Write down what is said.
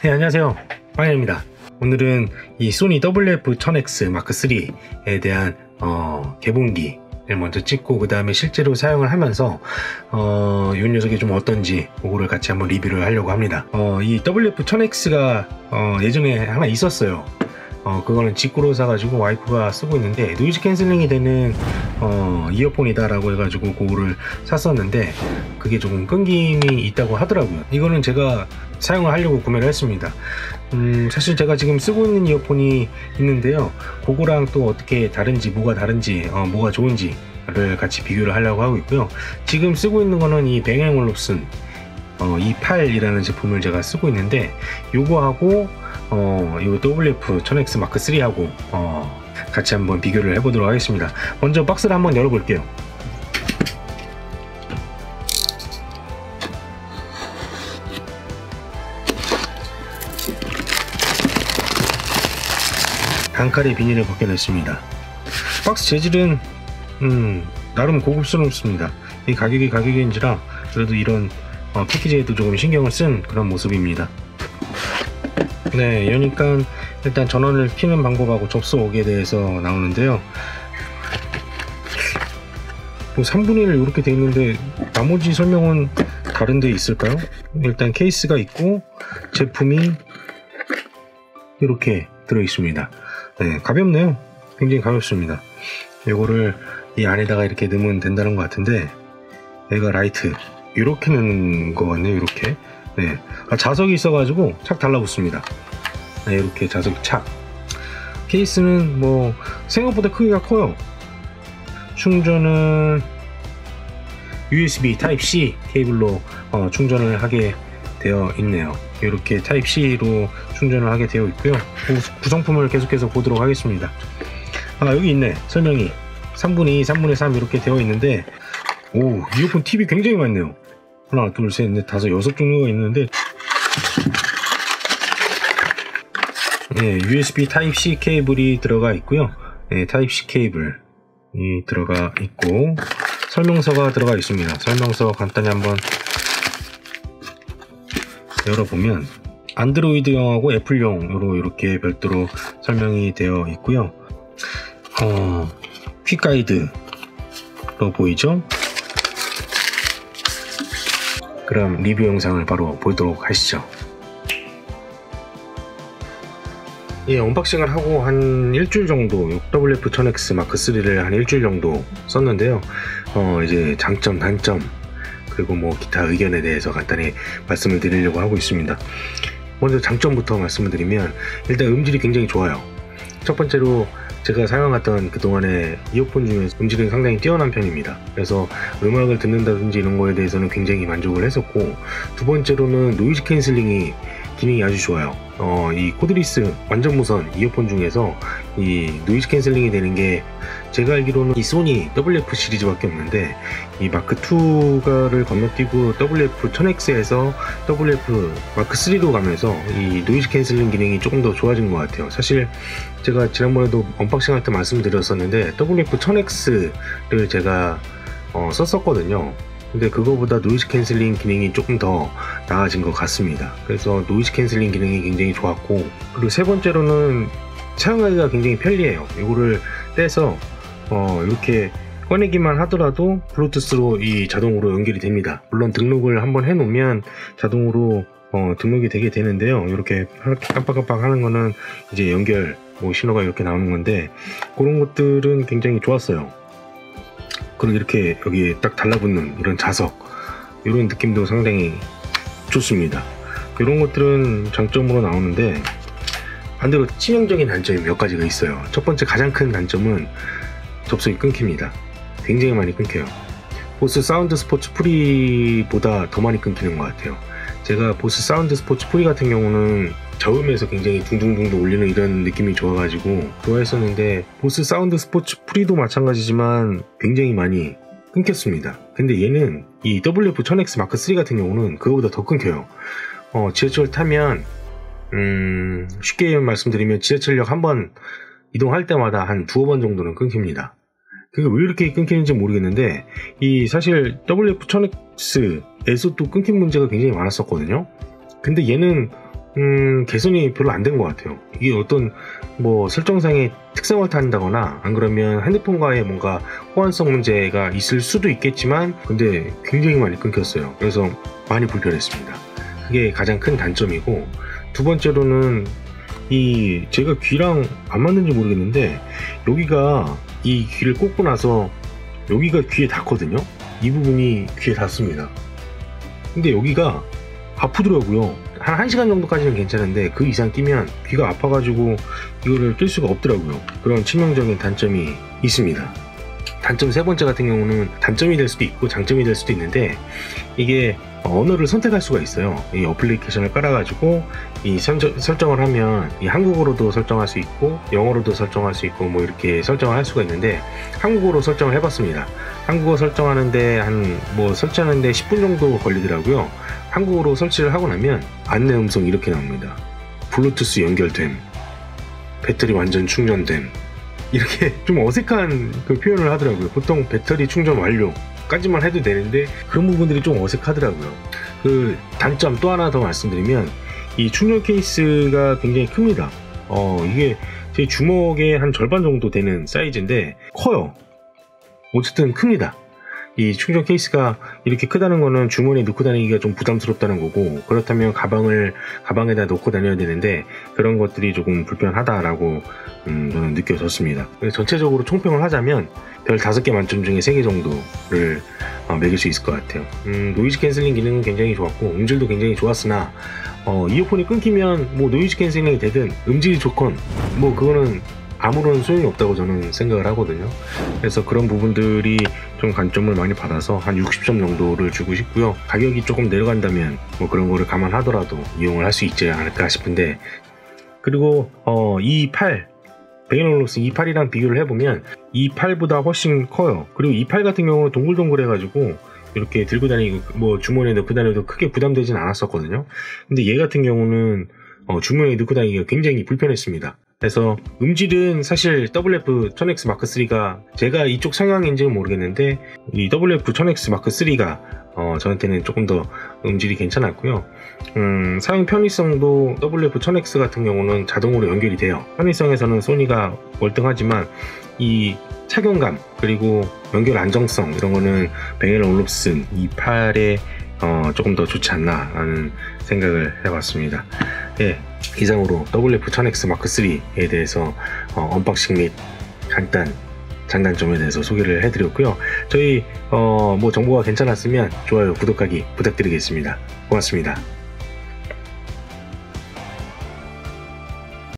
네, 안녕하세요. 빵입니다. 오늘은 이 소니 WF-1000X 마크3에 대한 개봉기를 먼저 찍고 그 다음에 실제로 사용을 하면서 이 녀석이 좀 어떤지 그거를 같이 한번 리뷰를 하려고 합니다. 이 WF-1000X가 예전에 하나 있었어요. 그거는 직구로 사가지고 와이프가 쓰고 있는데 노이즈 캔슬링이 되는 이어폰이다 라고 해가지고 그거를 샀었는데 그게 조금 끊김이 있다고 하더라고요. 이거는 제가 사용을 하려고 구매를 했습니다. 사실 제가 지금 쓰고 있는 이어폰이 있는데요, 그거랑 또 어떻게 다른지, 뭐가 다른지, 뭐가 좋은지를 같이 비교를 하려고 하고 있고요. 지금 쓰고 있는 거는 이 뱅앤올롭슨 E8이라는 제품을 제가 쓰고 있는데, 요거하고 이 WF-1000X 마크3하고 같이 한번 비교를 해보도록 하겠습니다. 먼저 박스를 한번 열어볼게요. 단칼에 비닐을 벗겨냈습니다. 박스 재질은 나름 고급스럽습니다. 이 가격이 가격인지라 그래도 이런 패키지에도 조금 신경을 쓴 그런 모습입니다. 네, 여니까 일단 전원을 켜는 방법하고 접속에 대해서 나오는데요, 뭐 3분의 1 이렇게 되어 있는데 나머지 설명은 다른 데 있을까요? 일단 케이스가 있고 제품이 이렇게 들어 있습니다. 네, 가볍네요. 굉장히 가볍습니다. 이거를 이 안에다가 이렇게 넣으면 된다는 것 같은데, 얘가 라이트 이렇게 넣는 거 같네요. 이렇게. 네, 자석이 있어가지고 착 달라붙습니다. 네, 이렇게 자석이 착. 케이스는 뭐 생각보다 크기가 커요. 충전은 USB Type-C 케이블로 충전을 하게 되어 있네요. 이렇게 Type-C로 충전을 하게 되어 있고요. 구성품을 계속해서 보도록 하겠습니다. 여기 있네, 설명이 3분의 2, 3분의 3 이렇게 되어 있는데, 오, 이어폰 팁이 굉장히 많네요. 하나, 둘, 셋, 넷, 다섯, 6종류가 있는데, 네, USB Type-C 케이블이 들어가 있고요. 네, Type-C 케이블이 들어가 있고 설명서가 들어가 있습니다. 설명서 간단히 한번 열어보면 안드로이드용하고 애플용으로 이렇게 별도로 설명이 되어 있고요. 퀵 가이드로 보이죠? 그럼 리뷰 영상을 바로 보도록 하시죠. 예, 언박싱을 하고 한 일주일 정도 WF-1000X 마크3를 한 일주일 정도 썼는데요. 이제 장점, 단점, 그리고 뭐 기타 의견에 대해서 간단히 말씀을 드리려고 하고 있습니다. 먼저 장점부터 말씀을 드리면, 일단 음질이 굉장히 좋아요. 첫 번째로 제가 사용했던 그동안의 이어폰 중에서 음질은 상당히 뛰어난 편입니다. 그래서 음악을 듣는다든지 이런 거에 대해서는 굉장히 만족을 했었고, 두 번째로는 노이즈 캔슬링이 기능이 아주 좋아요. 이 코드리스 완전 무선 이어폰 중에서 이 노이즈 캔슬링이 되는 게 제가 알기로는 이 소니 WF 시리즈밖에 없는데, 이 마크2를 건너뛰고 WF-1000X에서 WF 마크3로 가면서 이 노이즈 캔슬링 기능이 조금 더 좋아진 것 같아요. 사실 제가 지난번에도 언박싱 할 때 말씀드렸었는데 WF-1000X를 제가 썼었거든요. 근데 그거보다 노이즈 캔슬링 기능이 조금 더 나아진 것 같습니다. 그래서 노이즈 캔슬링 기능이 굉장히 좋았고, 그리고 세 번째로는 사용하기가 굉장히 편리해요. 이거를 떼서 이렇게 꺼내기만 하더라도 블루투스로 이 자동으로 연결이 됩니다. 물론 등록을 한번 해놓으면 자동으로 등록이 되게 되는데요. 이렇게 깜빡깜빡 하는 거는 이제 연결 신호가 이렇게 나오는 건데, 그런 것들은 굉장히 좋았어요. 그리고 이렇게 여기에 딱 달라붙는 이런 자석, 이런 느낌도 상당히 좋습니다. 이런 것들은 장점으로 나오는데, 반대로 치명적인 단점이 몇 가지가 있어요. 첫 번째, 가장 큰 단점은 접속이 끊깁니다. 굉장히 많이 끊겨요. 보스 사운드 스포츠 프리보다 더 많이 끊기는 것 같아요. 제가 보스 사운드 스포츠 프리 같은 경우는 저음에서 굉장히 둥둥둥둥 울리는 이런 느낌이 좋아가지고 좋아했었는데, 보스 사운드 스포츠 프리도 마찬가지지만 굉장히 많이 끊겼습니다. 근데 얘는 이 WF-1000X 마크3 같은 경우는 그거보다 더 끊겨요. 지하철 타면 쉽게 말씀드리면 지하철역 한번 이동할 때마다 한 두어 번 정도는 끊깁니다. 그게 왜 이렇게 끊기는지 모르겠는데, 이 사실 WF-1000X에서 또 끊긴 문제가 굉장히 많았었거든요. 근데 얘는 개선이 별로 안 된 것 같아요. 이게 어떤 뭐 설정상의 특성을 탄다거나 안 그러면 핸드폰과의 뭔가 호환성 문제가 있을 수도 있겠지만 근데 굉장히 많이 끊겼어요. 그래서 많이 불편했습니다. 그게 가장 큰 단점이고, 두 번째로는 이 제가 귀랑 안 맞는지 모르겠는데 여기가 이 귀를 꽂고 나서 여기가 귀에 닿거든요. 이 부분이 귀에 닿습니다. 근데 여기가 아프더라고요. 한 1시간 정도까지는 괜찮은데 그 이상 끼면 귀가 아파가지고 이거를 낄 수가 없더라고요. 그런 치명적인 단점이 있습니다. 단점 세 번째 같은 경우는 단점이 될 수도 있고 장점이 될 수도 있는데, 이게 언어를 선택할 수가 있어요. 이 어플리케이션을 깔아가지고 이 설정을 하면 이 한국어로도 설정할 수 있고 영어로도 설정할 수 있고 뭐 이렇게 설정을 할 수가 있는데, 한국어로 설정을 해봤습니다. 한국어 설정하는데 설치하는데 10분 정도 걸리더라고요. 한국어로 설치를 하고 나면 안내 음성 이렇게 나옵니다. 블루투스 연결됨, 배터리 완전 충전됨, 이렇게 좀 어색한 그 표현을 하더라고요. 보통 배터리 충전 완료까지만 해도 되는데 그런 부분들이 좀 어색하더라고요. 그 단점 또 하나 더 말씀드리면 이 충전 케이스가 굉장히 큽니다. 이게 제 주먹의 한 절반 정도 되는 사이즈인데 커요. 어쨌든 큽니다. 이 충전 케이스가 이렇게 크다는 거는 주머니에 넣고 다니기가 좀 부담스럽다는 거고, 그렇다면 가방에다 넣고 다녀야 되는데 그런 것들이 조금 불편하다라고 저는 느껴졌습니다. 그래서 전체적으로 총평을 하자면 별 5개 만점 중에 3개 정도를 매길 수 있을 것 같아요. 노이즈 캔슬링 기능은 굉장히 좋았고 음질도 굉장히 좋았으나 이어폰이 끊기면 뭐 노이즈 캔슬링이 되든 음질이 좋건 뭐 그거는 아무런 소용이 없다고 저는 생각을 하거든요. 그래서 그런 부분들이 좀 관점을 많이 받아서 한 60점 정도를 주고 싶고요. 가격이 조금 내려간다면 뭐 그런 거를 감안하더라도 이용을 할 수 있지 않을까 싶은데, 그리고 E8 베인 올룹슨 E8이랑 비교를 해보면 E8보다 훨씬 커요. 그리고 E8 같은 경우는 동글동글 해가지고 이렇게 들고 다니고 뭐 주머니에 넣고 다녀도 크게 부담되진 않았었거든요. 근데 얘 같은 경우는 주머니에 넣고 다니기가 굉장히 불편했습니다. 그래서 음질은 사실 WF-1000X Mark3가 제가 이쪽 성향인지는 모르겠는데 이 WF-1000X Mark3가 저한테는 조금 더 음질이 괜찮았고요. 사용 편의성도 WF-1000X 같은 경우는 자동으로 연결이 돼요. 편의성에서는 소니가 월등하지만 이 착용감 그리고 연결 안정성 이런 거는 베인 올룹슨 E8에 조금 더 좋지 않나 라는 생각을 해봤습니다. 예, 이상으로 WF-1000X Mark3에 대해서 언박싱 및 간단 장단점에 대해서 소개를 해드렸고요. 저희 뭐 정보가 괜찮았으면 좋아요, 구독하기 부탁드리겠습니다. 고맙습니다.